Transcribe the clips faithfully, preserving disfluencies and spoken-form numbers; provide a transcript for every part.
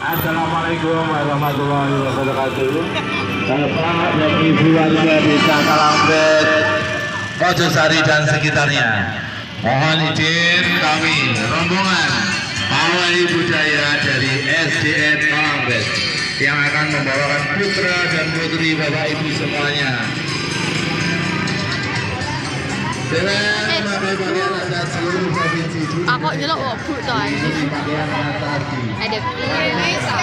Assalamualaikum warahmatullahi wabarakatuh. Bapak dan Ibu warga Desa Kalambet, Pojosari dan sekitarnya. Mohon izin kami rombongan pawai budaya dari S D N Kalambet yang akan membawakan putra dan putri Bapak Ibu semuanya. Aku nyelok wabuk toh ini. Ada bisa.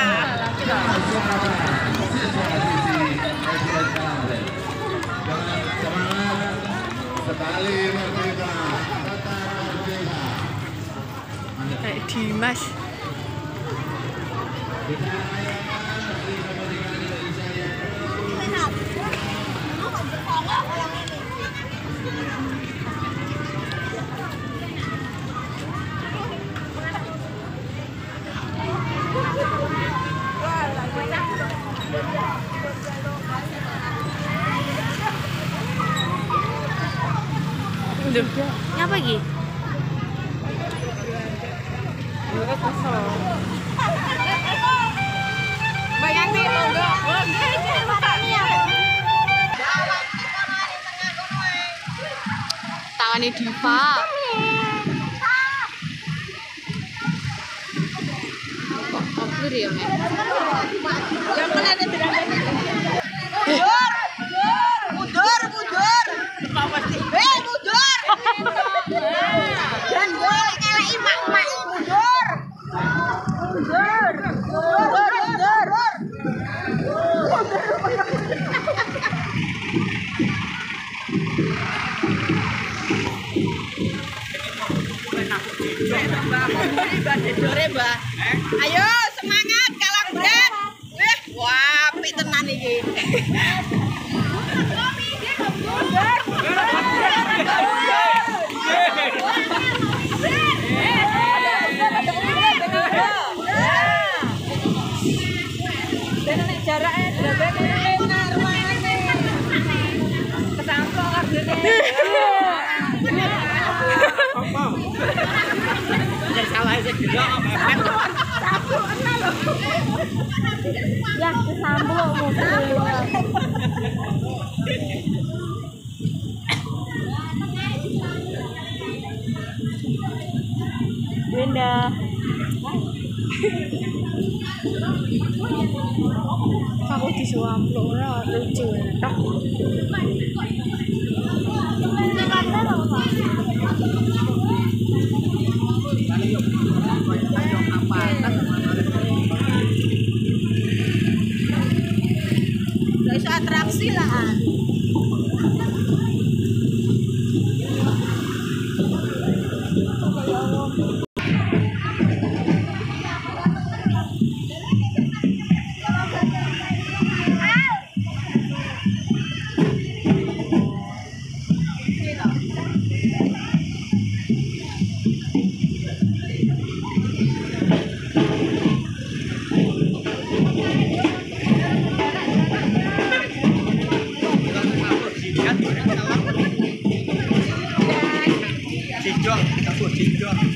Kayak Dimas. Ngapa lagi? Bayangin logo. Tangannya Diva. Kok upload ya, Mek? Yang mana ada tidak ada? Mundur, mundur, mundur. Eh, mundur. Dan gue ngelai mak-mak mundur. Mundur, mundur, mundur. Ayo semangat Kalambet. Wah, apik tenan iki. Jaraknya berapa meter rumahnya? Kesampok kabelnya. Jangan salah aja gitu. Satu enam loh. Ya kesambung mobil. Benda. Aku disuamplo ora lucu tok. Guys, atraksi lah. Cinjong, takut cinjong.